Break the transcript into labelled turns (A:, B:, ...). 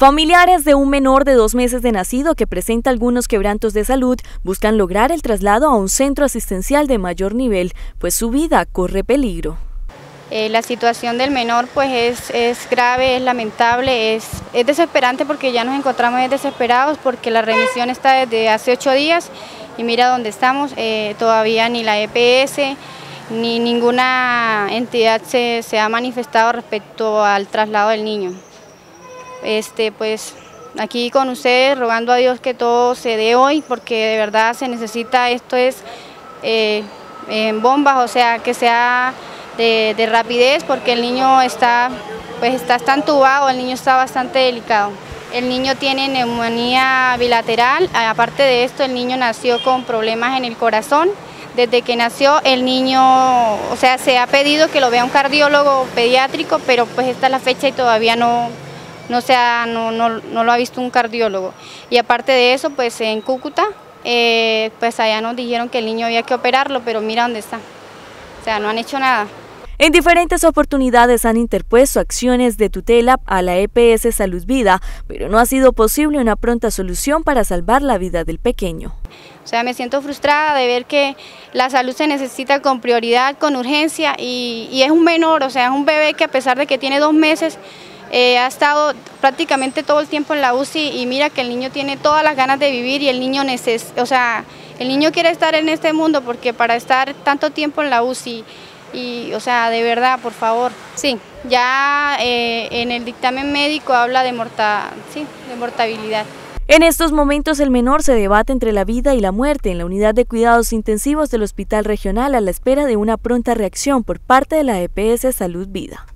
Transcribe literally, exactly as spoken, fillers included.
A: Familiares de un menor de dos meses de nacido que presenta algunos quebrantos de salud buscan lograr el traslado a un centro asistencial de mayor nivel, pues su vida corre peligro.
B: Eh, la situación del menor pues es, es grave, es lamentable, es, es desesperante porque ya nos encontramos desesperados porque la remisión está desde hace ocho días y mira dónde estamos, eh, todavía ni la E P S ni ninguna entidad se, se ha manifestado respecto al traslado del niño. Este, pues aquí con ustedes rogando a Dios que todo se dé hoy porque de verdad se necesita, esto es eh, en bombas, o sea que sea de, de rapidez porque el niño está, pues está, está entubado, el niño está bastante delicado. El niño tiene neumonía bilateral, aparte de esto el niño nació con problemas en el corazón. Desde que nació el niño, o sea se ha pedido que lo vea un cardiólogo pediátrico, pero pues esta es la fecha y todavía no No, sea, no, no, no lo ha visto un cardiólogo. Y aparte de eso, pues en Cúcuta, eh, pues allá nos dijeron que el niño había que operarlo, pero mira dónde está. O sea, no han hecho nada.
A: En diferentes oportunidades han interpuesto acciones de tutela a la E P S Salud Vida, pero no ha sido posible una pronta solución para salvar la vida del pequeño.
B: O sea, me siento frustrada de ver que la salud se necesita con prioridad, con urgencia, y, y es un menor, o sea, es un bebé que a pesar de que tiene dos meses, Eh, ha estado prácticamente todo el tiempo en la U C I y mira que el niño tiene todas las ganas de vivir y el niño neces o sea, el niño quiere estar en este mundo porque para estar tanto tiempo en la U C I y, o sea, de verdad, por favor, sí, ya eh, en el dictamen médico habla de, morta, sí, de mortabilidad.
A: En estos momentos el menor se debate entre la vida y la muerte en la unidad de cuidados intensivos del Hospital Regional a la espera de una pronta reacción por parte de la E P S Salud Vida.